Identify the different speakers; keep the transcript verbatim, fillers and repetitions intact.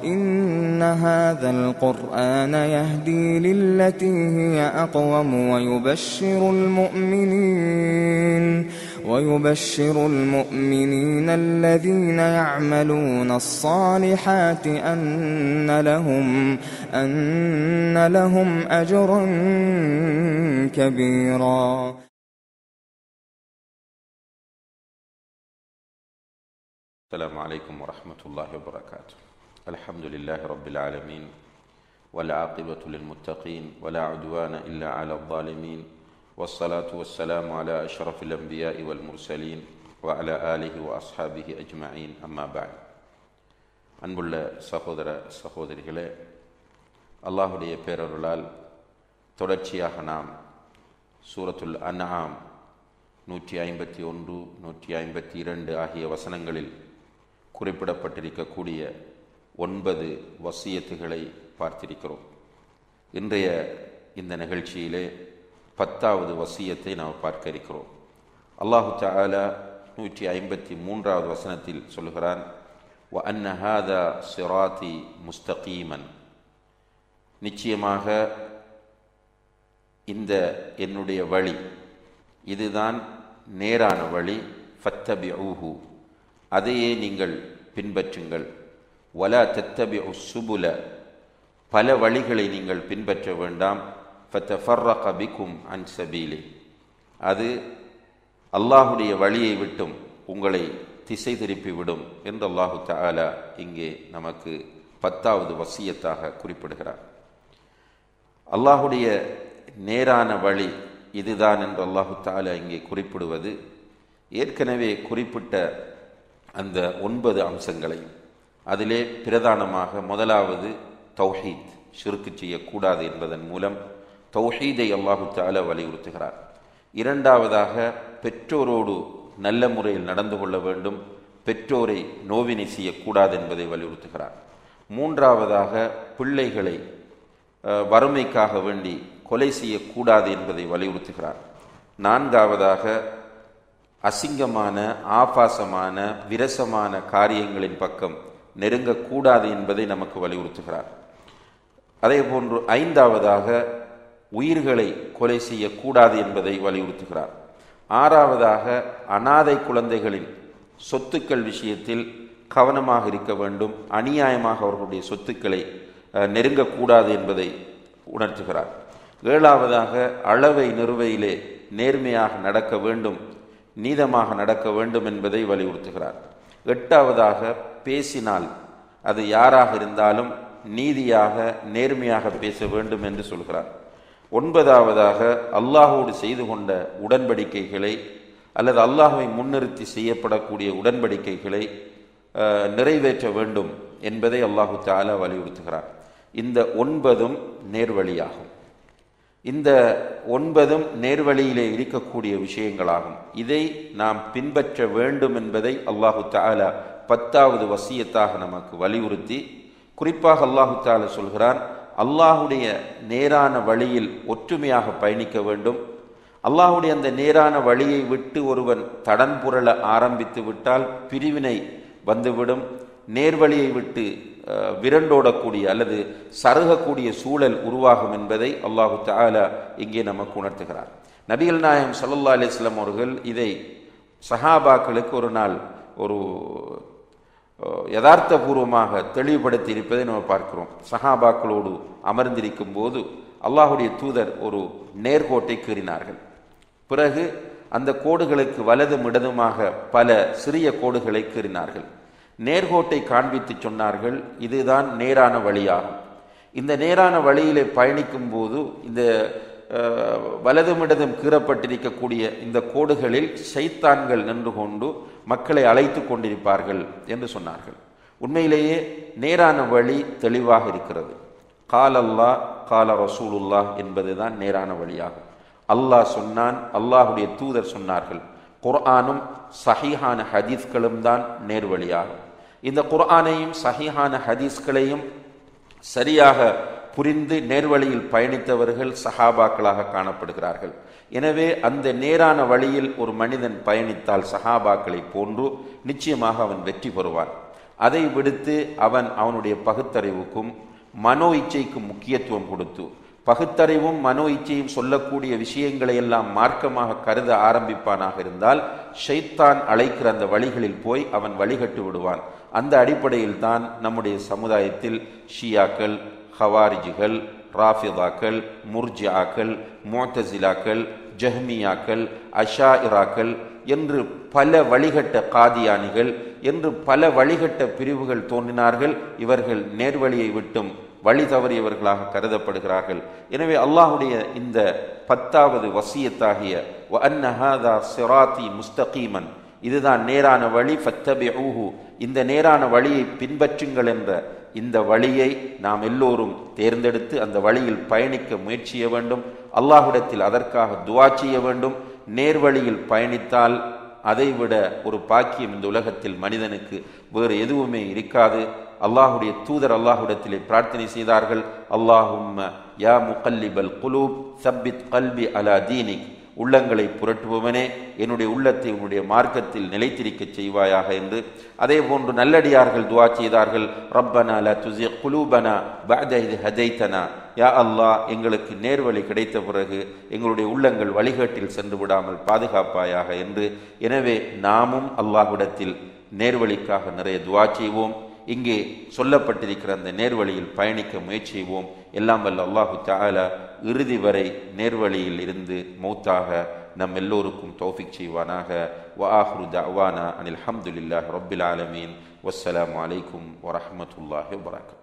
Speaker 1: إن هذا القرآن يهدي للتي هي أقوم ويبشر المؤمنين ويبشر المؤمنين الذين يعملون الصالحات أن لهم أن لهم أجرا كبيرا.
Speaker 2: السلام عليكم ورحمة الله وبركاته. الحمد لله رب العالمين والعاقبة للمتقين ولا عدوان إلا على الظالمين والصلاة والسلام على أشرف الأنبياء والمرسلين وعلى آله وأصحابه أجمعين. أما بعد. அன்புள்ள சகோதர சகோதரிகளே, அல்லாஹுடைய பேரருளால் தொடர்ச்சியாக நாம் சூரத்துல் அன்ஆம் நூற்றி ஐம்பத்தி ஒன்று நூற்றி ஐம்பத்தி இரண்டு ஆகிய வசனங்களில் குறிப்பிடப்பட்டிருக்கக்கூடிய ஒன்பது வசியத்துகளை பார்த்திருக்கிறோம். இன்றைய இந்த நிகழ்ச்சியிலே பத்தாவது வசியத்தை நாம் பார்க்க இருக்கிறோம். அல்லாஹு தஆலா நூற்றி ஐம்பத்தி மூன்றாவது வசனத்தில் சொல்கிறான், வ அன்ன ஹாதா சிராத்தி முஸ்தகீமன், நிச்சயமாக இந்த என்னுடைய வழி, இதுதான் நேரான வழி, ஃபத்தபிஊஹு, அதையே நீங்கள் பின்பற்றுங்கள், வலா தத்தபிஉ சுபுல, பல வழிகளை நீங்கள் பின்பற்ற வேண்டாம், ஃபத்தஃபர்ரக பிக்கும் அன் சபீலி, அது அல்லாஹுடைய வழியை விட்டும் உங்களை திசை திருப்பிவிடும் என்று அல்லாஹு தஆலா இங்கே நமக்கு பத்தாவது வசியத்தாக குறிப்பிடுகிறார். அல்லாஹுடைய நேரான வழி இதுதான் என்று அல்லாஹு தஆலா இங்கே குறிப்பிடுவது ஏற்கனவே குறிப்பிட்ட அந்த ஒன்பது அம்சங்களையும், அதிலே பிரதானமாக முதலாவது தௌஹீத், ஷிர்க் செய்யக்கூடாது என்பதன் மூலம் தௌஹீதை அல்லாஹு தஆலா வலியுறுத்துகிறார். இரண்டாவதாக பெற்றோரோடு நல்ல முறையில் நடந்து கொள்ள வேண்டும், பெற்றோரை நோவினை செய்யக்கூடாது என்பதை வலியுறுத்துகிறார். மூன்றாவதாக பிள்ளைகளை வறுமைக்காக வேண்டி கொலை செய்யக்கூடாது என்பதை வலியுறுத்துகிறார். நான்காவதாக அசிங்கமான ஆபாசமான விரசமான காரியங்களின் பக்கம் நெருங்கக்கூடாது என்பதை நமக்கு வலியுறுத்துகிறார். அதே போன்று ஐந்தாவதாக உயிர்களை கொலை செய்யக்கூடாது என்பதை வலியுறுத்துகிறார். ஆறாவதாக அனாதை குழந்தைகளின் சொத்துக்கள் விஷயத்தில் கவனமாக இருக்க வேண்டும், அநியாயமாக அவர்களுடைய சொத்துக்களை நெருங்கக்கூடாது என்பதை உணர்த்துகிறார். ஏழாவதாக அளவை நிறுவையிலே நேர்மையாக நடக்க வேண்டும், நீதமாக நடக்க வேண்டும் என்பதை வலியுறுத்துகிறார். எட்டாவதாக பேசினால் அது யாராக இருந்தாலும் நீதியாக நேர்மையாக பேச வேண்டும் என்று சொல்கிறார். ஒன்பதாவதாக அல்லாஹோடு செய்து கொண்ட உடன்படிக்கைகளை அல்லது அல்லாஹ்வை முன்னிறுத்தி செய்யப்படக்கூடிய உடன்படிக்கைகளை நிறைவேற்ற வேண்டும் என்பதை அல்லாஹு தஆலா வலியுறுத்துகிறார். இந்த ஒன்பதும் நேர்வழியாகும். இந்த ஒன்பதும் நேர்வழியிலே இருக்கக்கூடிய விஷயங்களாகும். இதை நாம் பின்பற்ற வேண்டும் என்பதை அல்லாஹு தஆலா பத்தாவது வசியத்தாக நமக்கு வலியுறுத்தி, குறிப்பாக அல்லாஹு தஆலா சொல்கிறான், அல்லாஹுடைய நேரான வழியில் ஒற்றுமையாக பயணிக்க வேண்டும். அல்லாஹுடைய அந்த நேரான வழியை விட்டு ஒருவன் தடன் புரள ஆரம்பித்து விட்டால் பிரிவினை வந்துவிடும், நேர்வழியை விட்டு விரண்டோடக்கூடிய அல்லது சருகக்கூடிய சூழல் உருவாகும் என்பதை அல்லாஹு தஆலா இங்கே நமக்கு உணர்த்துகிறார். நபிகள் நாயகம் ஸல்லல்லாஹு அலைஹி வஸல்லம் அவர்கள் இதை சஹாபாக்களுக்கு ஒரு நாள் ஒரு யதார்த்தபூர்வமாக தெளிவுபடுத்தி இருப்பதை நம்ம பார்க்கிறோம். சஹாபாக்களோடு அமர்ந்திருக்கும் போது அல்லாஹுடைய தூதர் ஒரு நேர்கோட்டை கீறினார்கள். பிறகு அந்த கோடுகளுக்கு வலதும் இடதுமாக பல சிறிய கோடுகளை கீறினார்கள். நேர்கோட்டை காண்பித்து சொன்னார்கள், இதுதான் நேரான வழியாகும். இந்த நேரான வழியிலே பயணிக்கும் போது இந்த வலதும் இடதும் கீறப்பட்டிருக்கக்கூடிய இந்த கோடுகளில் ஷைத்தான்கள் நின்று கொண்டு மக்களை அழைத்து கொண்டிருப்பார்கள் என்று சொன்னார்கள். உண்மையிலேயே நேரான வழி தெளிவாக இருக்கிறது. கால் அல்லாஹ் கால ரசூலுல்லாஹ் என்பதுதான் நேரான வழியாகும். அல்லாஹ் சொன்னான், அல்லாஹுடைய தூதர் சொன்னார்கள். குர்ஆனும் சஹீஹான ஹதீஸ்களும் தான் நேர்வழியாகும். இந்த குர்ஆனையும் சஹீஹான ஹதீஸ்களையும் சரியாக புரிந்து நேர்வழியில் பயணித்தவர்கள் சஹாபாக்களாக காணப்படுகிறார்கள். எனவே அந்த நேரான வழியில் ஒரு மனிதன் பயணித்தால் சஹாபாக்களை போன்று நிச்சயமாக அவன் வெற்றி பெறுவான். அதை விடுத்து அவன் அவனுடைய பகுத்தறிவுக்கும் மனோ இச்சைக்கும் முக்கியத்துவம் கொடுத்து பகுத்தறிவும் மனோ இச்சையும் சொல்லக்கூடிய விஷயங்களை எல்லாம் மார்க்கமாக கருத ஆரம்பிப்பானாக இருந்தால் ஷைத்தான் அழைக்கிற அந்த வழிகளில் போய் அவன் வழிகட்டு விடுவான். அந்த அடிப்படையில் தான் நம்முடைய சமுதாயத்தில் ஷியாக்கள், ஹவாரிஜிகள், ராஃபிதாக்கள், முர்ஜியாக்கள், முஅ்தஸிலாக்கள், ஜஹ்மியாக்கள், அஷாயிராக்கள் என்று பல வழிகட்ட காதியானிகள் என்று பல வழிகட்ட பிரிவுகள் தோன்றினார்கள். இவர்கள் நேர்வழியை விட்டும் வழி தவறியவர்களாக கருதப்படுகிறார்கள். எனவே அல்லாஹுடைய இந்த பத்தாவது வசியத்தாகிய வ அன்ன ஹாதா சிராத்தி முஸ்தகீமன், இதுதான் நேரான வழி, ஃபத்தபிஊஹு, இந்த நேரான வழியை பின்பற்றுங்கள் என்ற இந்த வழியை நாம் எல்லோரும் தேர்ந்தெடுத்து அந்த வழியில் பயணிக்க முயற்சி செய்ய வேண்டும். அல்லாஹ்விடத்தில் அதற்காக துஆ செய்ய வேண்டும். நேர்வழியில் பயணித்தால் அதைவிட ஒரு பாக்கியம் இந்த உலகத்தில் மனிதனுக்கு வேறு எதுவுமே இருக்காது. அல்லாஹுடைய தூதர் அல்லாஹ்விடத்திலே பிரார்த்தனை செய்தார்கள், அல்லாஹும்ம யா முகல்லிபல் குலூப் சப்பித் கல்பி அலா தீனிக், உள்ளங்களை புரட்டுபவனே என்னுடைய உள்ளத்தை உன்னுடைய மார்க்கத்தில் நிலைத்திருக்க செய்வாயாக என்று. அதே போன்று நல்லடியார்கள் துஆ செய்தார்கள், ரப்பனா லா துஸிக் குலூபனா பஅத இத் ஹதைதனா, யா அல்லாஹ் எங்களுக்கு நேர்வழி கிடைத்த பிறகு எங்களுடைய உள்ளங்கள் வழிகாட்டில் சென்று விடாமல் பாதுகாப்பாயாக என்று. எனவே நாமும் அல்லாஹ்விடத்தில் நேர்வழிக்காக நிறைய துஆ செய்வோம். இங்கே சொல்லப்பட்டிருக்கிற அந்த நேர்வழியில் பயணிக்க முயற்சி செய்வோம். எல்லாம் வல்ல அல்லாஹு தஆலா இறுதி வரை நேர்வழியில் இருந்து மௌத்தாக நம் எல்லோருக்கும் தௌஃபீக் செய்வானாக. வ ஆஹிரு தஅவானா அனில் ஹம்துலில்லாஹி ரப்பில் ஆலமீன். வஸ்ஸலாமு அலைக்கும் வரஹ்மத்துல்லாஹி வபரகாத்துஹு.